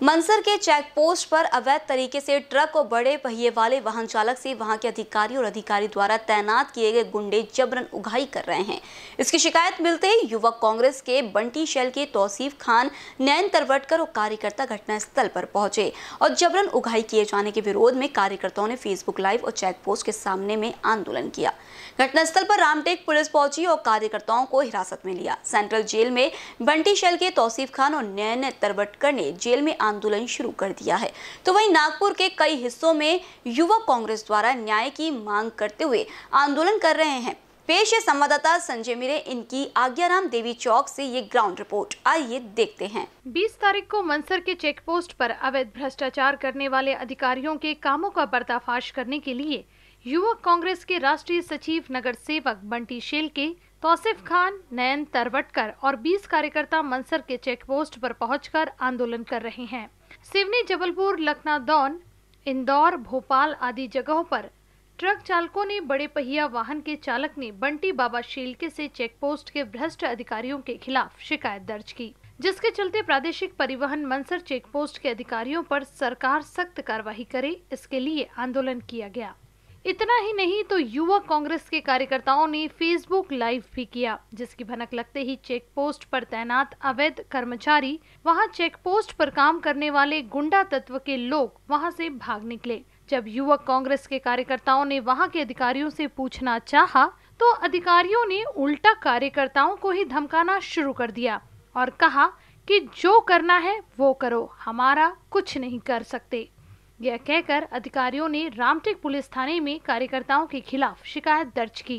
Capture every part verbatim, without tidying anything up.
मंसर के check post पर अवैध तरीके से ट्रक और बड़े पहिए वाले वाहन चालक से वहां के अधिकारी और अधिकारी द्वारा तैनात किए गए गुंडे जबरन उगाही कर रहे हैं। इसकी शिकायत मिलते ही युवक कांग्रेस के बंटी शैल के तौसीफ खान, नयन तरवटकर और कार्यकर्ता घटनास्थल पर पहुंचे और जबरन उगाही किए जाने के विरोध में कार्यकर्ताओं ने फेसबुक लाइव और चेक पोस्ट के सामने में आंदोलन किया। घटनास्थल पर रामटेक पुलिस पहुंची और कार्यकर्ताओं को हिरासत में लिया। सेंट्रल जेल में बंटी शैल के तौसीफ खान और नयन तरवटकर ने जेल में आंदोलन शुरू कर दिया है। तो वहीं नागपुर के कई हिस्सों में युवक कांग्रेस द्वारा न्याय की मांग करते हुए आंदोलन कर रहे हैं। पेश है संवाददाता संजय मिरे इनकी आज्ञाराम देवी चौक से ये ग्राउंड रिपोर्ट। आइए देखते हैं। बीस तारीख को मंसर के चेक पोस्ट पर अवैध भ्रष्टाचार करने वाले अधिकारियों के कामों का पर्दाफाश करने के लिए युवक कांग्रेस के राष्ट्रीय सचिव नगर सेवक बंटी शैल के तौसीफ खान, नयन तरवटकर और बीस कार्यकर्ता मंसर के चेक पोस्ट पर पहुंचकर आंदोलन कर रहे हैं। सिवनी, जबलपुर, लखनऊ, इंदौर, भोपाल आदि जगहों पर ट्रक चालकों ने बड़े पहिया वाहन के चालक ने बंटी बाबा शेलके से चेक पोस्ट के भ्रष्ट अधिकारियों के खिलाफ शिकायत दर्ज की, जिसके चलते प्रादेशिक परिवहन मंसर चेक पोस्ट के अधिकारियों पर सरकार सख्त कार्रवाई करे, इसके लिए आंदोलन किया गया। इतना ही नहीं तो युवक कांग्रेस के कार्यकर्ताओं ने फेसबुक लाइव भी किया, जिसकी भनक लगते ही चेक पोस्ट पर तैनात अवैध कर्मचारी, वहां चेक पोस्ट पर काम करने वाले गुंडा तत्व के लोग वहां से भाग निकले। जब युवक कांग्रेस के कार्यकर्ताओं ने वहां के अधिकारियों से पूछना चाहा, तो अधिकारियों ने उल्टा कार्यकर्ताओं को ही धमकाना शुरू कर दिया और कहा कि जो करना है वो करो, हमारा कुछ नहीं कर सकते। यह कहकर अधिकारियों ने रामटेक पुलिस थाने में कार्यकर्ताओं के खिलाफ शिकायत दर्ज की।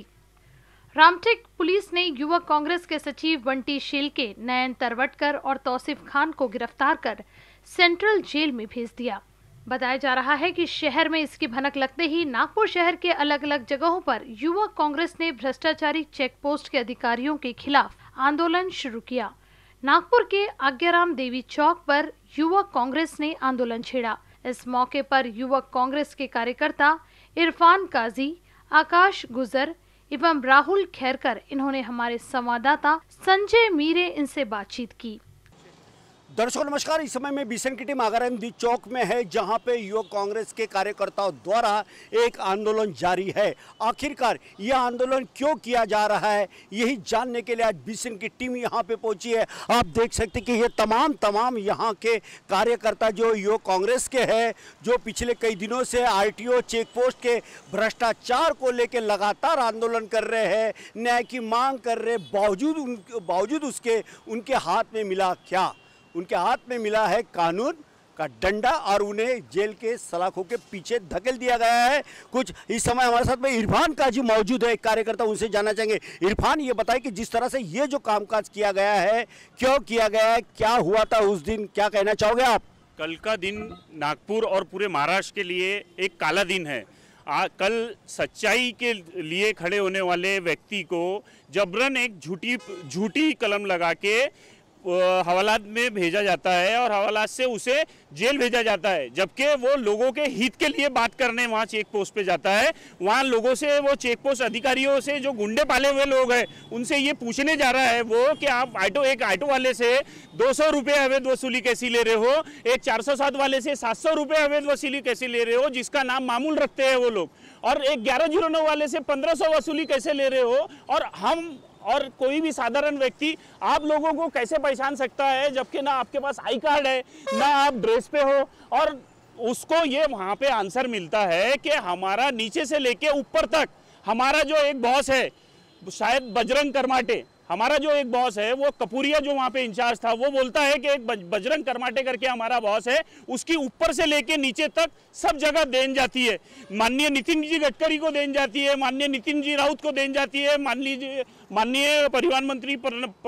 रामटेक पुलिस ने युवक कांग्रेस के सचिव बंटी शेलके, नयन तरवटकर और तौसीफ खान को गिरफ्तार कर सेंट्रल जेल में भेज दिया। बताया जा रहा है कि शहर में इसकी भनक लगते ही नागपुर शहर के अलग अलग जगहों पर युवक कांग्रेस ने भ्रष्टाचारी चेक पोस्ट के अधिकारियों के खिलाफ आंदोलन शुरू किया। नागपुर के आज्ञाराम देवी चौक पर युवक कांग्रेस ने आंदोलन छेड़ा। इस मौके पर युवक कांग्रेस के कार्यकर्ता इरफान काजी, आकाश गुजर एवं राहुल खैरकर, इन्होंने हमारे संवाददाता संजय मीरे इनसे बातचीत की। दर्शकों नमस्कार, इस समय में बीसन की टीम आज्ञाराम देवी चौक में है, जहां पे युवक कांग्रेस के कार्यकर्ताओं द्वारा एक आंदोलन जारी है। आखिरकार यह आंदोलन क्यों किया जा रहा है, यही जानने के लिए आज बीसन की टीम यहां पे पहुंची है। आप देख सकते कि ये तमाम तमाम यहां के कार्यकर्ता जो युवक कांग्रेस के हैं, जो पिछले कई दिनों से आरटीओ चेक पोस्ट के भ्रष्टाचार को लेकर लगातार आंदोलन कर रहे हैं, न्याय की मांग कर रहे, बावजूद बावजूद उसके उनके हाथ में मिला क्या? उनके हाथ में मिला है कानून का डंडा और उन्हें जेल के सलाखों के पीछे धकेल दिया गया है। कुछ इस समय हमारे साथ में इरफान काजी मौजूद है, एक कार्यकर्ता, उनसे जानना चाहेंगे। इरफान, ये बताएं कि जिस तरह से ये जो कामकाज किया गया है, क्यों किया गया है, क्या हुआ था उस दिन, क्या कहना चाहोगे आप? कल का दिन नागपुर और पूरे महाराष्ट्र के लिए एक काला दिन है। आ, कल सच्चाई के लिए खड़े होने वाले व्यक्ति को जबरन एक झूठी झूठी कलम लगा के हवालात में भेजा जाता है और हवालात से उसे जेल भेजा जाता है, जबकि वो लोगों के हित के लिए बात करने वहाँ चेक पोस्ट पे जाता है। वहाँ लोगों से, वो चेक पोस्ट अधिकारियों से, जो गुंडे पाले हुए लोग हैं, उनसे ये पूछने जा रहा है वो कि आप ऑटो एक ऑटो वाले से दो सौ रुपये अवैध वसूली कैसी ले रहे हो, एक चार सौ सात वाले से सात सौ रुपये अवैध वसूली कैसे ले रहे हो, जिसका नाम मामूल रखते हैं वो लोग, और एक ग्यारह जीरो नौ वाले से पंद्रह सौ वसूली कैसे ले रहे हो, और हम और कोई भी साधारण व्यक्ति आप लोगों को कैसे पहचान सकता है, जबकि ना आपके पास आई कार्ड है, ना आप ड्रेस पे हो। और उसको ये वहाँ पे आंसर मिलता है कि हमारा नीचे से लेके ऊपर तक हमारा जो एक बॉस है, शायद बजरंग करमाटे, हमारा जो एक बॉस है, वो कपूरिया जो वहाँ पे इंचार्ज था, वो बोलता है कि एक बजरंग करमाटे करके हमारा बॉस है, उसकी ऊपर से लेके नीचे तक सब जगह देन जाती है। माननीय नितिन जी गडकरी को देन जाती है, माननीय नितिन जी राउत को देन जाती है, मान लीजिए माननीय परिवहन मंत्री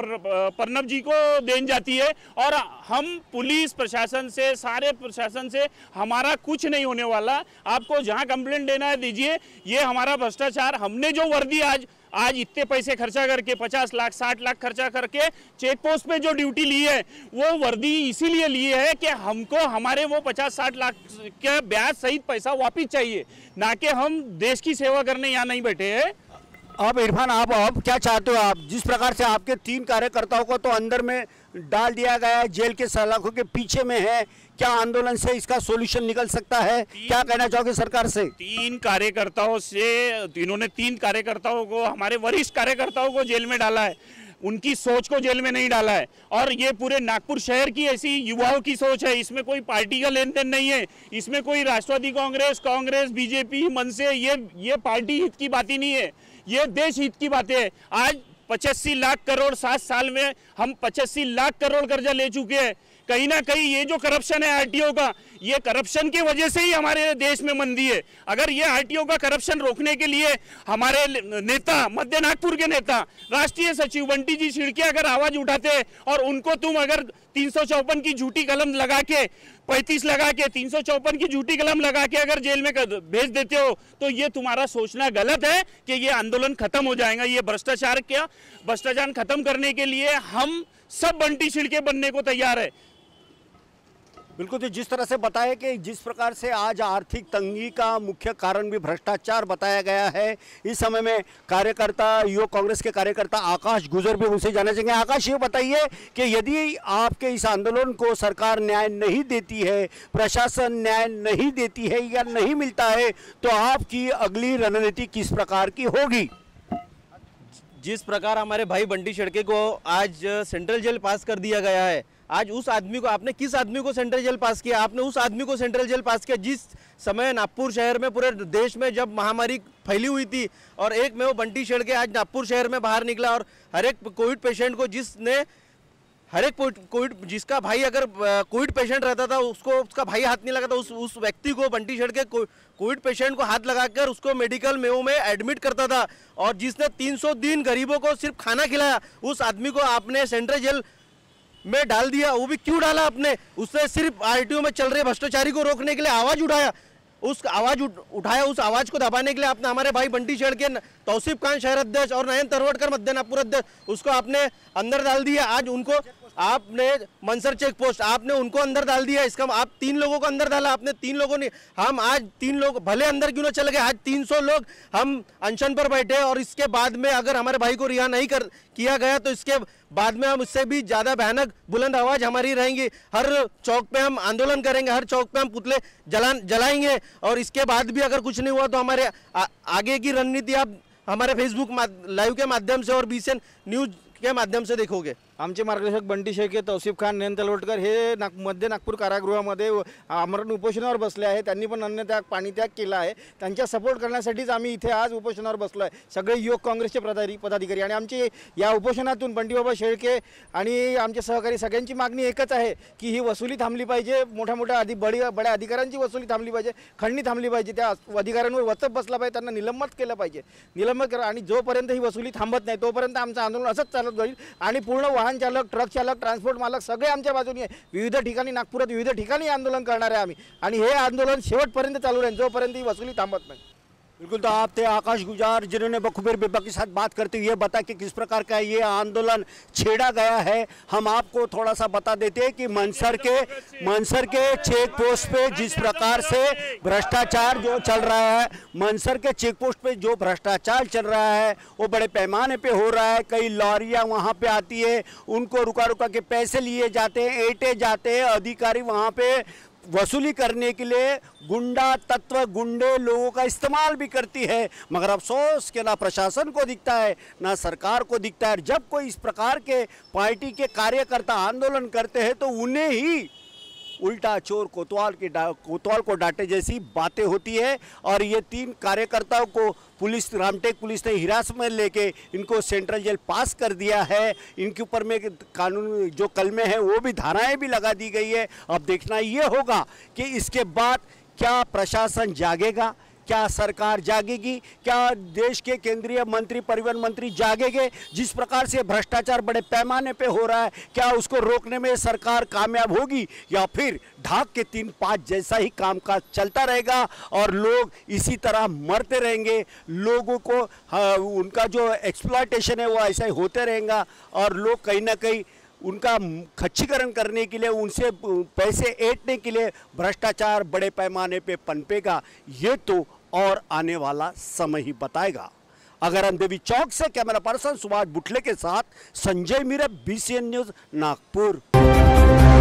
प्रणब जी को देन जाती है। और हम पुलिस प्रशासन से, सारे प्रशासन से हमारा कुछ नहीं होने वाला। आपको जहाँ कंप्लेंट देना है दीजिए। ये हमारा भ्रष्टाचार, हमने जो वर्दी आज आज इतने पैसे खर्चा करके, पचास लाख साठ लाख खर्चा करके चेक पोस्ट पे जो ड्यूटी ली है, वो वर्दी इसीलिए ली है कि हमको हमारे वो पचास साठ लाख के ब्याज सहित पैसा वापिस चाहिए, ना कि हम देश की सेवा करने यहाँ नहीं बैठे हैं। अब इरफान, आप अब क्या चाहते हो? आप जिस प्रकार से आपके तीन कार्यकर्ताओं को तो अंदर में डाल दिया गया है, जेल के सलाखों के पीछे में है, क्या आंदोलन से इसका सॉल्यूशन निकल सकता है? क्या कहना चाहोगे सरकार से? तीन कार्यकर्ताओं से इन्होंने तीन कार्यकर्ताओं को, हमारे वरिष्ठ कार्यकर्ताओं को जेल में डाला है, उनकी सोच को जेल में नहीं डाला है। और ये पूरे नागपुर शहर की ऐसी युवाओं की सोच है, इसमें कोई पार्टी का लेन देन नहीं है, इसमें कोई Rashtrawadi Congress, Congress, BJP, Manse, ये ये पार्टी हित की बात ही नहीं है, ये देश हित की बातें है। आज पचासी लाख करोड़, सात साल में हम पचासी लाख करोड़ कर्जा ले चुके हैं। कहीं ना कहीं ये जो करप्शन है आरटीओ का, ये करप्शन की वजह से ही हमारे देश में मंदी है। अगर ये आरटीओ का करप्शन रोकने के लिए हमारे नेता, मध्य नागपुर के नेता, राष्ट्रीय सचिव बंटी जी छिड़के अगर आवाज उठाते और उनको तुम अगर तीन सौ चौपन की झूठी कलम लगा के, पैंतीस लगा के, तीन सौ चौपन की झूठी कलम लगा के अगर जेल में भेज देते हो, तो ये तुम्हारा सोचना गलत है कि ये आंदोलन खत्म हो जाएगा। ये भ्रष्टाचार, क्या भ्रष्टाचार खत्म करने के लिए हम सब बंटी छिड़के बनने को तैयार है। बिल्कुल, तो जिस तरह से बताया कि जिस प्रकार से आज आर्थिक तंगी का मुख्य कारण भी भ्रष्टाचार बताया गया है। इस समय में कार्यकर्ता, युवक कांग्रेस के कार्यकर्ता आकाश गुजर भी उनसे जानना चाहेंगे। आकाश, ये बताइए कि यदि आपके इस आंदोलन को सरकार न्याय नहीं देती है, प्रशासन न्याय नहीं देती है या नहीं मिलता है, तो आपकी अगली रणनीति किस प्रकार की होगी? जिस प्रकार हमारे भाई बंटी छिड़के को आज सेंट्रल जेल पास कर दिया गया है, आज उस आदमी को, आपने किस आदमी को सेंट्रल जेल पास किया? आपने उस आदमी को सेंट्रल जेल पास किया जिस समय नागपुर शहर में, पूरे देश में जब महामारी फैली हुई थी, और एक में वो बंटी छिड़के आज नागपुर शहर में बाहर निकला और हर एक कोविड पेशेंट को, जिसने हर एक कोविड, जिसका भाई अगर कोविड पेशेंट रहता था उसको उसका भाई हाथ नहीं लगा था, उस उस व्यक्ति को बंटी छिड़के कोविड पेशेंट को हाथ लगाकर उसको मेडिकल मेमो में एडमिट करता था, और जिसने तीन सौ दिन गरीबों को सिर्फ खाना खिलाया, उस आदमी को आपने सेंट्रल जेल में डाल दिया। वो भी क्यों डाला आपने? उसने सिर्फ आरटीओ में चल रहे भ्रष्टाचारी को रोकने के लिए आवाज उठाया, उस आवाज उठ, उठाया उस आवाज को दबाने के लिए आपने हमारे भाई बंटी छिड़के, तौसीफ खान शहर अध्यक्ष और नयन तरवड़कर मध्य नागपुर अध्यक्ष, उसको आपने अंदर डाल दिया। आज उनको आपने मनसर चेक पोस्ट, आपने उनको अंदर डाल दिया। इसका आप तीन लोगों को अंदर डाला, आपने तीन लोगों ने, हम आज तीन लोग भले अंदर क्यों ना चले गए, आज तीन सौ लोग हम अनशन पर बैठे, और इसके बाद में अगर हमारे भाई को रिहा नहीं कर किया गया तो इसके बाद में हम इससे भी ज़्यादा भयानक बुलंद आवाज़ हमारी रहेंगी। हर चौक पे हम आंदोलन करेंगे, हर चौक पे हम पुतले जला जलाएंगे, और इसके बाद भी अगर कुछ नहीं हुआ तो हमारे आ, आगे की रणनीति आप हमारे फेसबुक लाइव के माध्यम से और बीसीएन न्यूज के माध्यम से देखोगे। आमचे मार्गदर्शक बंटी छिड़के, तौसीफ खान, नयन तलवटकर हे नाग मध्य नागपूर कारागृहामध्ये आमरण उपोषणावर बसले आहे। त्यांनी पण अन्नत्याग, पाणीत्याग केला आहे। त्यांच्या सपोर्ट करण्यासाठीच आम्ही इथे आज उपोषणावर बसलो आहे, सगळे युवक काँग्रेसचे पदाधिकारी पदाधिकारी आणि आमची या उपोषणातून बंटीबाबा छिड़के आणि आमचे सहकारी सगळ्यांची मागणी एकच आहे की ही वसुली थांबली पाहिजे, मोठ्या मोठ्या अधि बडी बड्या अधिकाऱ्यांची वसुली थांबली पाहिजे, खंडणी थांबली पाहिजे, त्या अधिकाऱ्यांवर वचक बसला पाहिजे, त्यांना निलंबित केलं पाहिजे, निलंबित करा। आणि जोपर्यंत ही वसुली थांबत नाही तोपर्यंत आमचं आंदोलन असंच चालत राहील आणि पूर्ण वाहन चालक, ट्रक चालक, ट्रान्सपोर्ट मालक सगळे आमच्या बाजूने आहे। विविध ठिकाणी नागपुरात विविध ठिकाणी आंदोलन करणार आहे आम्ही, आणि हे आंदोलन शेवटपर्यंत चालू राहील जोपर्यंत ही वसुली थांबत नाही। बिल्कुल, तो आप थे आकाश गुजार जिन्होंने बखूबीर बेबा के साथ बात करते हुए बता कि किस प्रकार का ये आंदोलन छेड़ा गया है। हम आपको थोड़ा सा बता देते हैं कि मनसर के मनसर के चेक पोस्ट पे जिस प्रकार से भ्रष्टाचार जो चल रहा है, मनसर के चेक पोस्ट पे जो भ्रष्टाचार चल रहा है वो बड़े पैमाने पे हो रहा है। कई लॉरियां वहाँ पे आती है, उनको रुका रुका के पैसे लिए जाते हैं, ऐंठे जाते हैं, अधिकारी वहाँ पे वसूली करने के लिए गुंडा तत्व, गुंडे लोगों का इस्तेमाल भी करती है। मगर अफसोस कि ना प्रशासन को दिखता है ना सरकार को दिखता है। जब कोई इस प्रकार के पार्टी के कार्यकर्ता आंदोलन करते हैं तो उन्हें ही उल्टा चोर कोतवाल के कोतवाल को डांटे जैसी बातें होती है। और ये तीन कार्यकर्ताओं को पुलिस, रामटेक पुलिस ने हिरासत में लेके इनको सेंट्रल जेल पास कर दिया है। इनके ऊपर में कानून जो कलमे हैं वो भी, धाराएं भी लगा दी गई है। अब देखना ये होगा कि इसके बाद क्या प्रशासन जागेगा, क्या सरकार जागेगी, क्या देश के केंद्रीय मंत्री, परिवहन मंत्री जागेंगे। जिस प्रकार से भ्रष्टाचार बड़े पैमाने पे हो रहा है, क्या उसको रोकने में सरकार कामयाब होगी या फिर ढाक के तीन पाँच जैसा ही कामकाज चलता रहेगा और लोग इसी तरह मरते रहेंगे। लोगों को हाँ, उनका जो एक्सप्लॉयटेशन है वो ऐसा ही होते रहेगा और लोग कहीं ना कहीं उनका खच्चीकरण करने के लिए, उनसे पैसे ऐंठने के लिए भ्रष्टाचार बड़े पैमाने पे पनपेगा। ये तो और आने वाला समय ही बताएगा। आगरा देवी चौक से कैमरा पर्सन सुभाष बुटले के साथ संजय मीरा, बीसीएन न्यूज नागपुर।